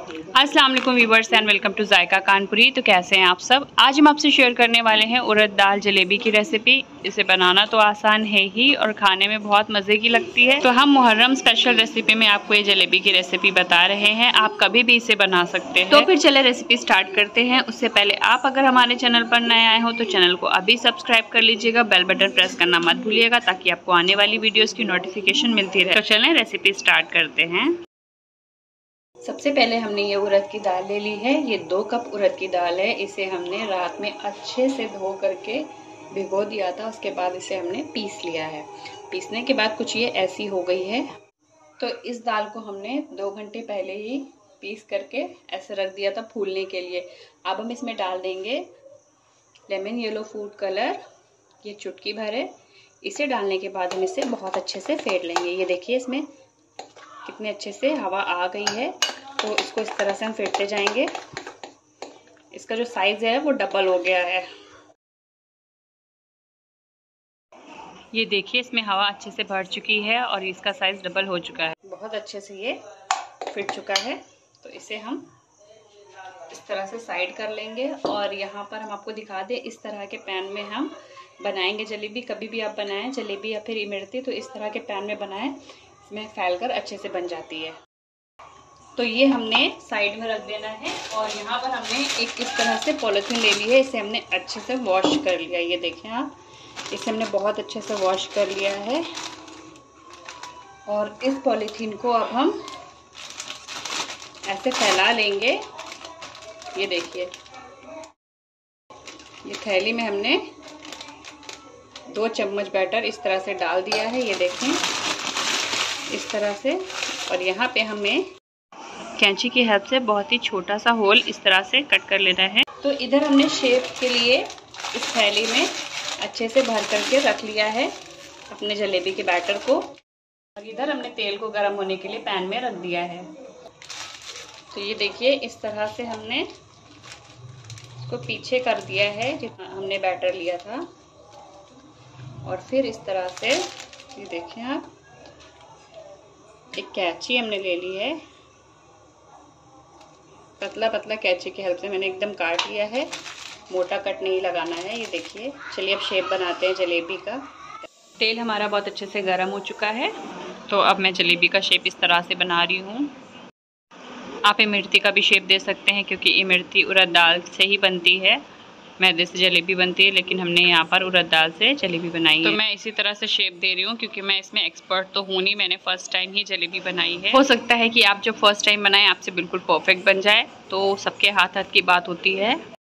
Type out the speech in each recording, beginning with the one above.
अस्सलाम वालेकुम viewers and welcome to Zaika Kanpuri. तो कैसे हैं आप सब। आज हम आपसे शेयर करने वाले हैं उड़द दाल जलेबी की रेसिपी। इसे बनाना तो आसान है ही और खाने में बहुत मज़े की लगती है। तो हम मुहर्रम स्पेशल रेसिपी में आपको ये जलेबी की रेसिपी बता रहे हैं। आप कभी भी इसे बना सकते हैं। तो फिर चले रेसिपी स्टार्ट करते हैं। उससे पहले आप अगर हमारे चैनल पर नए आए हो तो चैनल को अभी सब्सक्राइब कर लीजिएगा, बेल बटन प्रेस करना मत भूलिएगा ताकि आपको आने वाली वीडियोज़ की नोटिफिकेशन मिलती रहे। तो चलें रेसिपी स्टार्ट करते हैं। सबसे पहले हमने ये उड़द की दाल ले ली है। ये 2 कप उड़द की दाल है। इसे हमने रात में अच्छे से धो करके भिगो दिया था। उसके बाद इसे हमने पीस लिया है। पीसने के बाद कुछ ये ऐसी हो गई है। तो इस दाल को हमने 2 घंटे पहले ही पीस करके ऐसे रख दिया था फूलने के लिए। अब हम इसमें डाल देंगे लेमन येलो फूड कलर, ये चुटकी भर है। इसे डालने के बाद हम इसे बहुत अच्छे से फेंट लेंगे। ये देखिए इसमें कितने अच्छे से हवा आ गई है। तो इसको इस तरह से हम फेंटते जाएंगे। इसका जो साइज है वो डबल हो गया है। ये देखिए इसमें हवा अच्छे से भर चुकी है और इसका साइज डबल हो चुका है। बहुत अच्छे से ये फिट चुका है। तो इसे हम इस तरह से साइड कर लेंगे। और यहाँ पर हम आपको दिखा दें, इस तरह के पैन में हम बनाएंगे जलेबी। कभी भी आप बनाएं जलेबी या फिर इमरती तो इस तरह के पैन में बनाएं, इसमें फैलकर अच्छे से बन जाती है। तो ये हमने साइड में रख देना है। और यहाँ पर हमने एक इस तरह से पॉलीथीन ले ली है। इसे हमने अच्छे से वॉश कर लिया। ये देखें आप, इसे हमने बहुत अच्छे से वॉश कर लिया है। और इस पॉलीथीन को अब हम ऐसे फैला लेंगे। ये देखिए, ये थैली में हमने 2 चम्मच बैटर इस तरह से डाल दिया है। ये देखें इस तरह से। और यहाँ पे हमें कैंची की हेल्प से बहुत ही छोटा सा होल इस तरह से कट कर लेना है। तो इधर हमने शेप के लिए इस थैली में अच्छे से भर करके रख लिया है अपने जलेबी के बैटर को। और इधर हमने तेल को गर्म होने के लिए पैन में रख दिया है। तो ये देखिए इस तरह से हमने इसको पीछे कर दिया है जितना हमने बैटर लिया था। और फिर इस तरह से ये देखिए आप, एक कैंची हमने ले ली है। पतला पतला कैंची की हेल्प से मैंने एकदम काट लिया है। मोटा कट नहीं लगाना है। ये देखिए, चलिए अब शेप बनाते हैं जलेबी का। तेल हमारा बहुत अच्छे से गर्म हो चुका है। तो अब मैं जलेबी का शेप इस तरह से बना रही हूँ। आप इमरती का भी शेप दे सकते हैं क्योंकि इमरती उड़द दाल से ही बनती है। मैदे से जलेबी बनती है, लेकिन हमने यहाँ पर उड़द दाल से जलेबी बनाई है। तो मैं इसी तरह से शेप दे रही हूँ क्योंकि मैं इसमें एक्सपर्ट तो हूँ नहीं। मैंने फर्स्ट टाइम ही जलेबी बनाई है। हो सकता है कि आप जब फर्स्ट टाइम बनाएं आपसे बिल्कुल परफेक्ट बन जाए। तो सबके हाथ हाथ की बात होती है।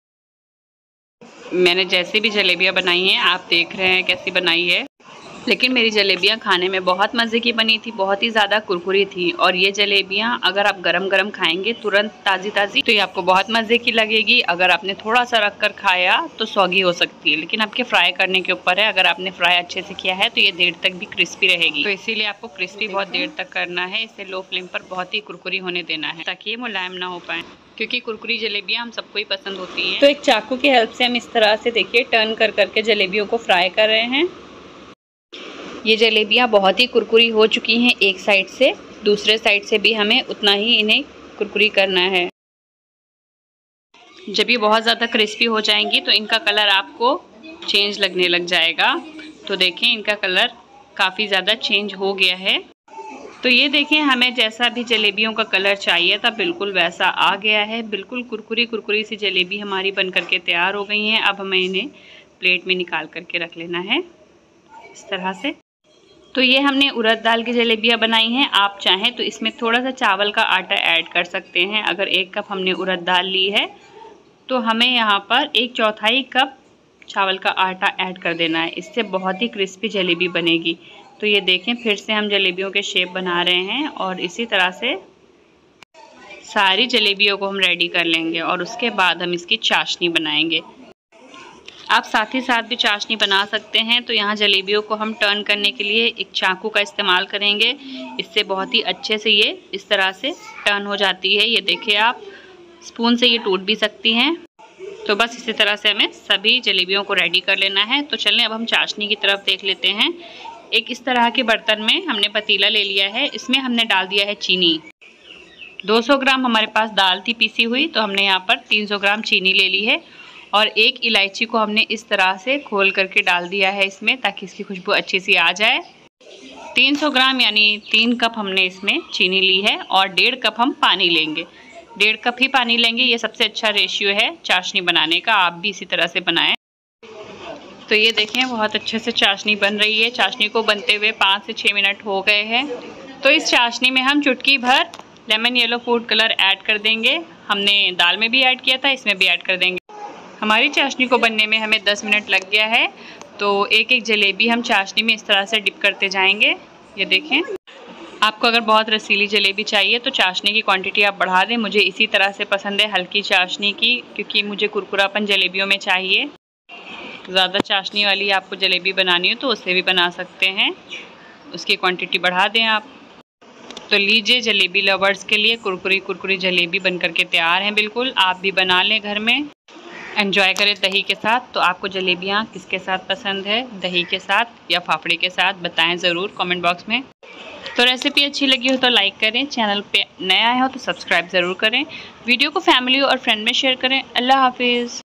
मैंने जैसी भी जलेबियाँ बनाई हैं आप देख रहे हैं कैसी बनाई है। लेकिन मेरी जलेबियाँ खाने में बहुत मज़े की बनी थी, बहुत ही ज़्यादा कुरकुरी थी। और ये जलेबियाँ अगर आप गरम गरम खाएंगे तुरंत ताज़ी ताज़ी तो ये आपको बहुत मज़े की लगेगी। अगर आपने थोड़ा सा रख कर खाया तो सौगी हो सकती है, लेकिन आपके फ्राई करने के ऊपर है। अगर आपने फ्राई अच्छे से किया है तो ये देर तक भी क्रिस्पी रहेगी। तो इसीलिए आपको क्रिस्पी बहुत देर तक करना है। इसे लो फ्लेम पर बहुत ही कुरकुरी होने देना है ताकि ये मुलायम ना हो पाए, क्योंकि कुरकुरी जलेबियाँ हम सबको ही पसंद होती हैं। तो एक चाकू की हेल्प से हम इस तरह से देखिए टर्न कर करके जलेबियों को फ्राई कर रहे हैं। ये जलेबियाँ बहुत ही कुरकुरी हो चुकी हैं एक साइड से। दूसरे साइड से भी हमें उतना ही इन्हें कुरकुरी करना है। जब ये बहुत ज़्यादा क्रिस्पी हो जाएंगी तो इनका कलर आपको चेंज लगने लग जाएगा। तो देखें इनका कलर काफ़ी ज़्यादा चेंज हो गया है। तो ये देखें हमें जैसा भी जलेबियों का कलर चाहिए था बिल्कुल वैसा आ गया है। बिल्कुल कुरकुरी कुरकुरी सी जलेबी हमारी बन करके तैयार हो गई हैं। अब हमें इन्हें प्लेट में निकाल करके रख लेना है इस तरह से। तो ये हमने उड़द दाल की जलेबियाँ बनाई हैं। आप चाहें तो इसमें थोड़ा सा चावल का आटा ऐड कर सकते हैं। अगर 1 कप हमने उड़द दाल ली है तो हमें यहाँ पर 1/4 कप चावल का आटा ऐड कर देना है। इससे बहुत ही क्रिस्पी जलेबी बनेगी। तो ये देखें फिर से हम जलेबियों के शेप बना रहे हैं और इसी तरह से सारी जलेबियों को हम रेडी कर लेंगे। और उसके बाद हम इसकी चाशनी बनाएंगे। आप साथ ही साथ भी चाशनी बना सकते हैं। तो यहाँ जलेबियों को हम टर्न करने के लिए एक चाकू का इस्तेमाल करेंगे। इससे बहुत ही अच्छे से ये इस तरह से टर्न हो जाती है। ये देखिए आप, स्पून से ये टूट भी सकती हैं। तो बस इसी तरह से हमें सभी जलेबियों को रेडी कर लेना है। तो चलें अब हम चाशनी की तरफ देख लेते हैं। एक इस तरह के बर्तन में हमने पतीला ले लिया है। इसमें हमने डाल दिया है चीनी। 200 ग्राम हमारे पास दाल थी पीसी हुई, तो हमने यहाँ पर 300 ग्राम चीनी ले ली है और एक इलायची को हमने इस तरह से खोल करके डाल दिया है इसमें, ताकि इसकी खुशबू अच्छी सी आ जाए। 300 ग्राम यानी 3 कप हमने इसमें चीनी ली है और 1.5 कप हम पानी लेंगे। 1.5 कप ही पानी लेंगे, ये सबसे अच्छा रेशियो है चाशनी बनाने का। आप भी इसी तरह से बनाएं। तो ये देखें बहुत अच्छे से चाशनी बन रही है। चाशनी को बनते हुए 5 से 6 मिनट हो गए हैं। तो इस चाशनी में हम चुटकी भर lemon yellow food colour add कर देंगे। हमने दाल में भी ऐड किया था, इसमें भी ऐड कर देंगे। हमारी चाशनी को बनने में हमें 10 मिनट लग गया है। तो एक एक जलेबी हम चाशनी में इस तरह से डिप करते जाएंगे। ये देखें, आपको अगर बहुत रसीली जलेबी चाहिए तो चाशनी की क्वांटिटी आप बढ़ा दें। मुझे इसी तरह से पसंद है हल्की चाशनी की, क्योंकि मुझे कुरकुरापन जलेबियों में चाहिए। ज़्यादा चाशनी वाली आपको जलेबी बनानी हो तो उससे भी बना सकते हैं, उसकी क्वांटिटी बढ़ा दें आप। तो लीजिए, जलेबी लवर्स के लिए कुरकुरी कुरकुरी जलेबी बन करके तैयार हैं। बिल्कुल आप भी बना लें घर में, एंजॉय करें दही के साथ। तो आपको जलेबियाँ किसके साथ पसंद है, दही के साथ या फाफड़े के साथ, बताएं ज़रूर कमेंट बॉक्स में। तो रेसिपी अच्छी लगी हो तो लाइक करें, चैनल पे नया आया हो तो सब्सक्राइब ज़रूर करें, वीडियो को फैमिली और फ्रेंड में शेयर करें। अल्लाह हाफिज़।